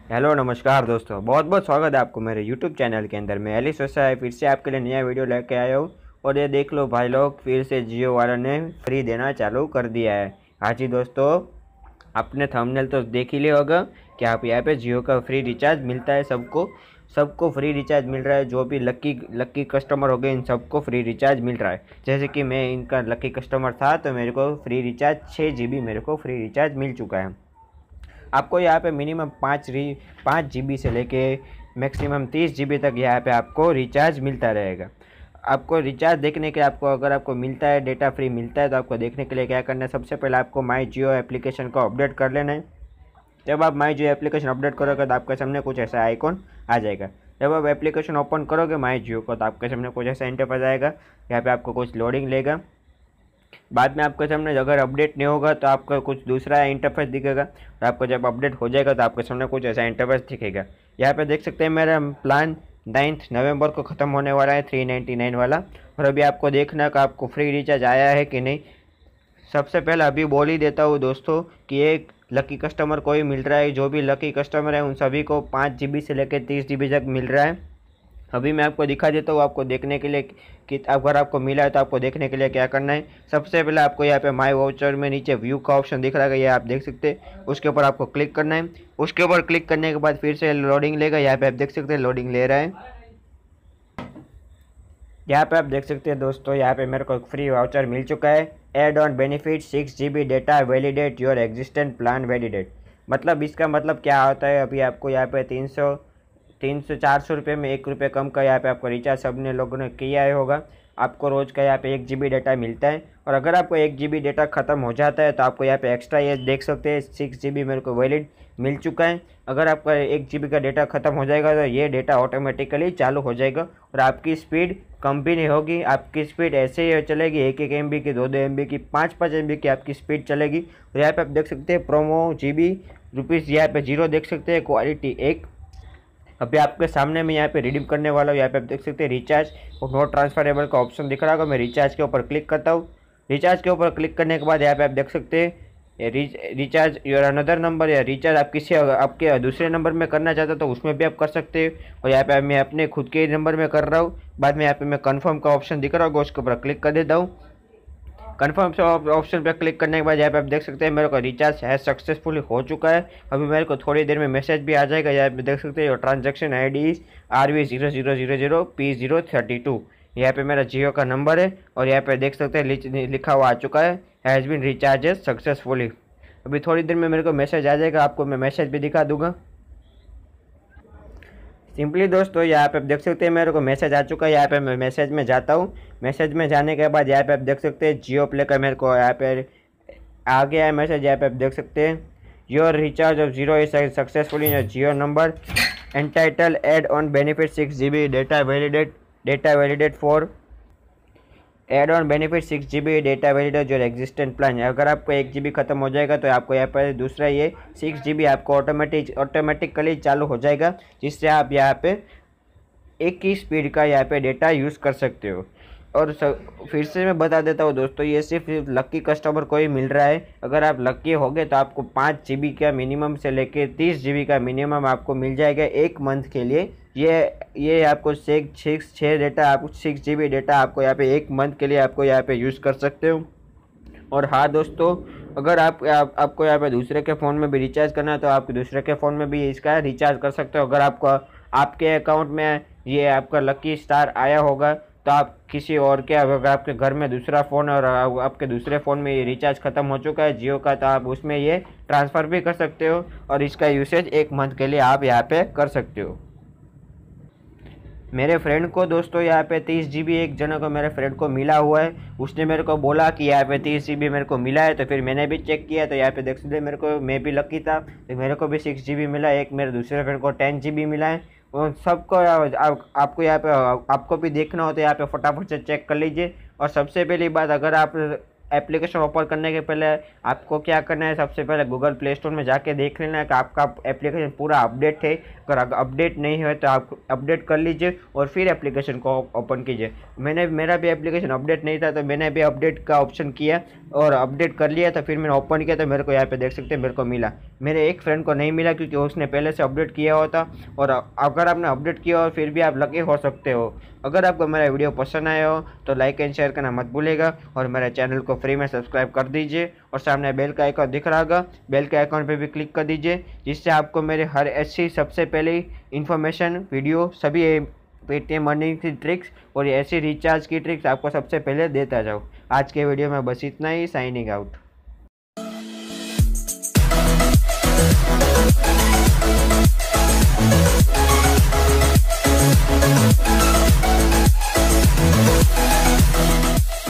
Hello नमस्कार दोस्तों, बहुत बहुत स्वागत है आपको मेरे यूट्यूब चैनल के अंदर। मैं एलिस वसा फिर से आपके लिए नया वीडियो लेके आया हूँ। और ये देख लो भाई लोग, फिर से जियो वालों ने फ्री देना चालू कर दिया है। हाँ जी दोस्तों, आपने थंबनेल तो देख ही लिया होगा कि आप यहाँ पे जियो का फ्री रिचार्ज मिलता है। सबको सबको फ्री रिचार्ज मिल रहा है। जो भी लक्की लक्की कस्टमर हो गए, इन सबको फ्री रिचार्ज मिल रहा है। जैसे कि मैं इनका लक्की कस्टमर था, तो मेरे को फ्री रिचार्ज 6 GB मेरे को फ्री रिचार्ज मिल चुका है। आपको यहाँ पे मिनिमम 5 GB से लेके मैक्सिमम 30 GB तक यहाँ पे आपको रिचार्ज मिलता रहेगा। आपको रिचार्ज देखने के लिए अगर आपको मिलता है, डेटा फ्री मिलता है, तो आपको देखने के लिए क्या करना है, सबसे पहले आपको माई जियो एप्लीकेशन को अपडेट कर लेना है। जब आप माई जियो एप्लीकेशन अपडेट करोगे तो आपके सामने कुछ ऐसा आइकॉन आ जाएगा। जब आप एप्लीकेशन ओपन करोगे माई जियो को, तो आपके सामने कुछ ऐसा इंटरफेस आएगा। यहाँ पे आपको कुछ लोडिंग लेगा। बाद में आपके सामने अगर अपडेट नहीं होगा तो आपको कुछ दूसरा इंटरफेस दिखेगा। और आपको जब अपडेट हो जाएगा तो आपके सामने कुछ ऐसा इंटरफेस दिखेगा। यहाँ पे देख सकते हैं मेरा प्लान 9 नवंबर को ख़त्म होने वाला है, 399 वाला। और अभी आपको देखना कि आपको फ्री रिचार्ज आया है कि नहीं। सबसे पहले अभी बोल ही देता हूँ दोस्तों कि एक लकी कस्टमर को ही मिल रहा है। जो भी लकी कस्टमर है उन सभी को 5 GB से लेकर 30 GB तक मिल रहा है। अभी मैं आपको दिखा देता हूँ, आपको देखने के लिए कि अगर आपको मिला है तो आपको देखने के लिए क्या करना है। सबसे पहले आपको यहाँ पे माई वाउचर में नीचे व्यू का ऑप्शन दिख रहा है, ये आप देख सकते हैं। उसके ऊपर आपको क्लिक करना है। उसके ऊपर क्लिक करने के बाद फिर से लोडिंग लेगा। यहाँ पे आप देख सकते हैं लोडिंग ले रहा है। यहाँ पे आप देख सकते हैं दोस्तों, यहाँ पे मेरे को फ्री वाउचर मिल चुका है। Add on benefit 6 GB data validate your existent plan validate. मतलब इसका मतलब क्या होता है, अभी आपको यहाँ पे 300-400 रुपये में 1 रुपये कम का यहाँ पे आपको रिचार्ज सबने लोगों ने किया ही होगा। आपको रोज़ का यहाँ पे 1 GB डेटा मिलता है। और अगर आपको 1 GB डेटा ख़त्म हो जाता है तो आपको यहाँ पे एक्स्ट्रा ये देख सकते हैं 6 GB मेरे को वैलिड मिल चुका है। अगर आपका 1 GB का डेटा ख़त्म हो जाएगा तो ये डेटा ऑटोमेटिकली चालू हो जाएगा और आपकी स्पीड कम भी नहीं होगी। आपकी स्पीड ऐसे ही चलेगी, 1-1 MB की, 2-2 MB की, 5-5 MB की आपकी स्पीड चलेगी। और यहाँ पे आप देख सकते हैं प्रोमो GB रुपीज़ यहाँ पे 0 देख सकते हैं, क्वालिटी 1। अभी आपके सामने मैं यहाँ पे रिडीम करने वाला हूँ। यहाँ पे आप देख सकते हैं रिचार्ज और नॉट ट्रांसफरेबल का ऑप्शन दिख रहा होगा। मैं रिचार्ज के ऊपर क्लिक करता हूँ। रिचार्ज के ऊपर क्लिक करने के बाद यहाँ पे आप देख सकते हैं रिचार्ज योर अनदर नंबर, या रिचार्ज आप किसी आपके दूसरे नंबर में करना चाहते हो तो उसमें भी आप कर सकते हो। और यहाँ पे मैं अपने खुद के नंबर में कर रहा हूँ। बाद में यहाँ पे मैं कन्फर्म का ऑप्शन दिख रहा होगा, उसके ऊपर क्लिक कर देता हूँ। कन्फर्म से ऑप्शन पर क्लिक करने के बाद यहाँ पे आप देख सकते हैं मेरे को रिचार्ज है सक्सेसफुली हो चुका है। अभी मेरे को थोड़ी देर में मैसेज भी आ जाएगा। यहाँ पे देख सकते हैं ट्रांजैक्शन ID RV0000P032। यहाँ पे मेरा जियो का नंबर है और यहाँ पे देख सकते हैं लिखा हुआ आ चुका है हैज़ बीन रिचार्जेस सक्सेसफुली। अभी थोड़ी देर में मेरे को मैसेज आ जाएगा, आपको मैं मैसेज भी दिखा दूंगा। सिंपली दोस्तों यहाँ पे आप देख सकते हैं मेरे को मैसेज आ चुका है। यहाँ पे मैं मैसेज में जाता हूँ। मैसेज में जाने के बाद यहाँ पे आप देख सकते हैं जियो प्ले का मेरे को यहाँ पे आ गया है मैसेज। यहाँ पे आप देख सकते हैं your recharge of 0 is successfully your Jio number entitle add on benefit 6 GB data validate for add on benefit 6 GB data validate जो एग्जिस्टेंट प्लान है। अगर आपको 1 GB खत्म हो जाएगा तो आपको यहाँ पर दूसरा ये 6 GB आपको ऑटोमेटिकली चालू हो जाएगा, जिससे आप यहाँ पे एक ही स्पीड का यहाँ पे डेटा यूज़ कर सकते हो। और फिर से मैं बता देता हूँ दोस्तों, ये सिर्फ लक्की कस्टमर को ही मिल रहा है। अगर आप लक्की हो गए तो आपको 5 GB का मिनिमम से लेके 30 GB का मिनिमम आपको मिल जाएगा 1 मंथ के लिए। ये आपको 6 डेटा, आपको 6 GB डेटा आपको यहाँ पे 1 मंथ के लिए आपको यहाँ पे यूज़ कर सकते हो। और हाँ दोस्तों, अगर आपको यहाँ पे दूसरे के फ़ोन में भी रिचार्ज करना है तो आप दूसरे के फ़ोन में भी इसका रिचार्ज कर सकते हो। अगर आपको आपके अकाउंट में ये आपका लकी स्टार आया होगा तो आप किसी और के, अगर आपके घर में दूसरा फ़ोन और आपके दूसरे फ़ोन में ये रिचार्ज ख़त्म हो चुका है जियो का, तो आप उसमें ये ट्रांसफ़र भी कर सकते हो और इसका यूसेज 1 मंथ के लिए आप यहाँ पे कर सकते हो। मेरे फ्रेंड को दोस्तों यहाँ पे 30 GB एक जने को मेरे फ्रेंड को मिला हुआ है। उसने मेरे को बोला कि यहाँ पे 30 GB मेरे को मिला है, तो फिर मैंने भी चेक किया तो यहाँ पे देख सकते मेरे को, मैं भी लकी था तो मेरे को भी 6 GB मिला। एक मेरे दूसरे फ्रेंड को 10 GB मिला है। और सबको आपको यहाँ पे आपको भी देखना हो तो यहाँ पे फटाफट से चेक कर लीजिए। और सबसे पहली बात, अगर आप एप्लीकेशन ओपन करने के पहले आपको क्या करना है, सबसे पहले गूगल प्ले स्टोर में जाके देख लेना है कि आपका एप्लीकेशन पूरा अपडेट है। अगर अपडेट नहीं है तो आप अपडेट कर लीजिए और फिर एप्लीकेशन को ओपन कीजिए। मेरा भी एप्लीकेशन अपडेट नहीं था तो मैंने भी अपडेट का ऑप्शन किया और अपडेट कर लिया, तो फिर मैंने ओपन किया तो मेरे को यहाँ पे देख सकते हैं मेरे को मिला। मेरे एक फ्रेंड को नहीं मिला क्योंकि उसने पहले से अपडेट किया होता। और अगर आपने अपडेट किया हो फिर भी आप लकी हो सकते हो। अगर आपको मेरा वीडियो पसंद आया हो तो लाइक एंड शेयर करना मत भूलिएगा और मेरे चैनल को फ्री में सब्सक्राइब कर दीजिए और सामने बेल का आइकॉन दिख रहा होगा, बेल के आइकॉन पे भी क्लिक कर दीजिए, जिससे आपको मेरे हर ऐसी सबसे पहले इन्फॉर्मेशन वीडियो सभी पेटीएम अर्निंग की ट्रिक्स और ऐसी रिचार्ज की ट्रिक्स आपको सबसे पहले देता जाऊँ। आज के वीडियो में बस इतना ही। Signing out.